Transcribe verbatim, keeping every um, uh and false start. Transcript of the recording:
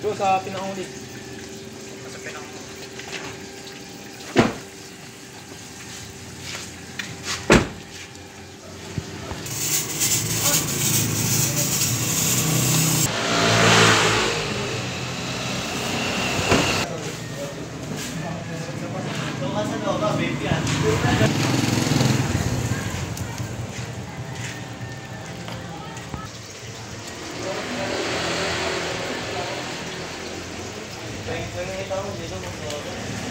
Doon sa pinakahuli. Sa pinakahuli. Doon ka sa loob ba, baby yan? Nakikita mo dito mag-loob.